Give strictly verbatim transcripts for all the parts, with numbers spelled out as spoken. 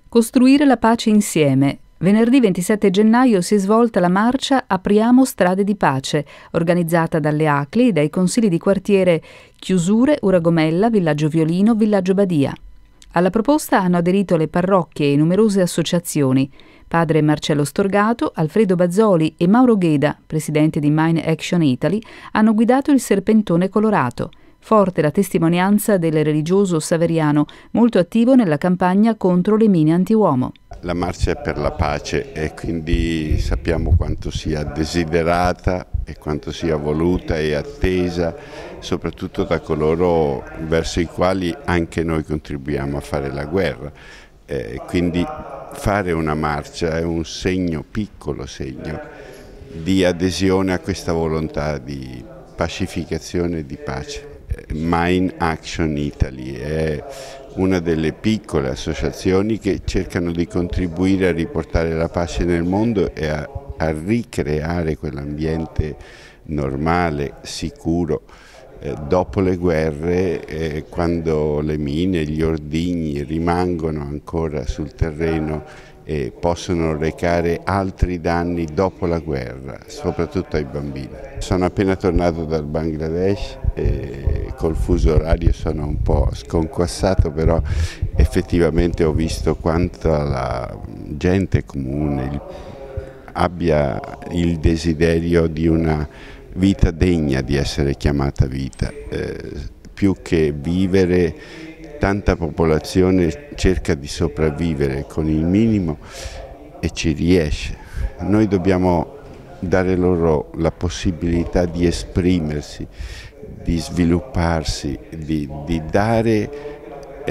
Costruire la pace insieme. Venerdì ventisette gennaio si è svolta la marcia Apriamo strade di pace, organizzata dalle A C L I e dai consigli di quartiere Chiusure, Uragomella, Villaggio Violino, Villaggio Badia. Alla proposta hanno aderito le parrocchie e numerose associazioni. Padre Marcello Storgato, Alfredo Bazzoli e Mauro Gheda, presidente di Mine Action Italy, hanno guidato il Serpentone Colorato. Forte la testimonianza del religioso saveriano, molto attivo nella campagna contro le mine antiuomo. La marcia è per la pace e quindi sappiamo quanto sia desiderata e quanto sia voluta e attesa, soprattutto da coloro verso i quali anche noi contribuiamo a fare la guerra. Eh, quindi fare una marcia è un segno, piccolo segno, di adesione a questa volontà di pacificazione e di pace. Mine Action Italy è una delle piccole associazioni che cercano di contribuire a riportare la pace nel mondo e a, a ricreare quell'ambiente normale, sicuro, eh, dopo le guerre, eh, quando le mine, gli ordigni rimangono ancora sul terreno e possono recare altri danni dopo la guerra, soprattutto ai bambini. Sono appena tornato dal Bangladesh e col fuso orario sono un po' sconquassato, però effettivamente ho visto quanto la gente comune il, abbia il desiderio di una vita degna di essere chiamata vita, eh, più che vivere. Tanta popolazione cerca di sopravvivere con il minimo e ci riesce. Noi dobbiamo dare loro la possibilità di esprimersi, di svilupparsi, di, di dare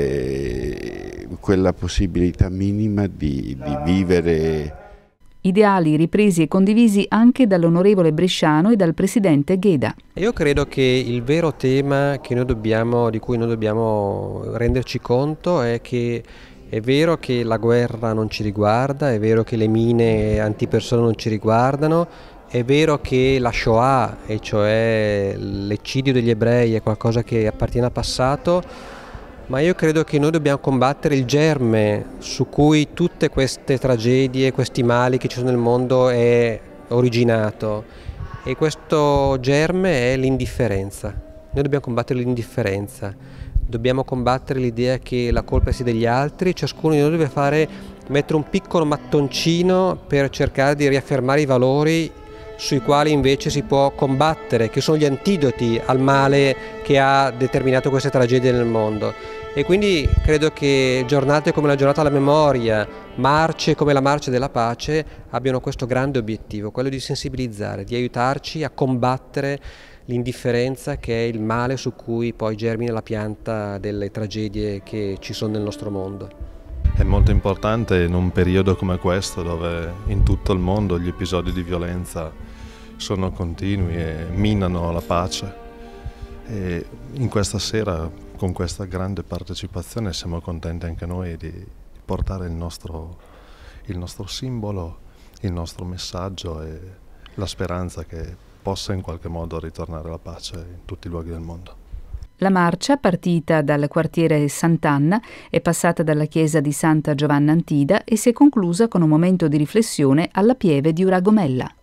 eh, quella possibilità minima di, di vivere. Ideali ripresi e condivisi anche dall'onorevole Bresciano e dal presidente Gheda. Io credo che il vero tema che noi dobbiamo, di cui noi dobbiamo renderci conto è che è vero che la guerra non ci riguarda, è vero che le mine antipersona non ci riguardano, è vero che la Shoah, e cioè l'eccidio degli ebrei, è qualcosa che appartiene al passato, ma io credo che noi dobbiamo combattere il germe su cui tutte queste tragedie, questi mali che ci sono nel mondo è originato, e questo germe è l'indifferenza. Noi dobbiamo combattere l'indifferenza, dobbiamo combattere l'idea che la colpa sia degli altri, ciascuno di noi deve fare, mettere un piccolo mattoncino per cercare di riaffermare i valori sui quali invece si può combattere, che sono gli antidoti al male che ha determinato queste tragedie nel mondo. E quindi credo che giornate come la giornata della memoria, marce come la marcia della pace abbiano questo grande obiettivo, quello di sensibilizzare, di aiutarci a combattere l'indifferenza, che è il male su cui poi germina la pianta delle tragedie che ci sono nel nostro mondo. È molto importante in un periodo come questo, dove in tutto il mondo gli episodi di violenza sono continui e minano la pace. E in questa sera, con questa grande partecipazione, siamo contenti anche noi di portare il nostro, il nostro simbolo, il nostro messaggio e la speranza che possa in qualche modo ritornare la pace in tutti i luoghi del mondo. La marcia, partita dal quartiere Sant'Anna, è passata dalla chiesa di Santa Giovanna Antida e si è conclusa con un momento di riflessione alla pieve di Uragomella.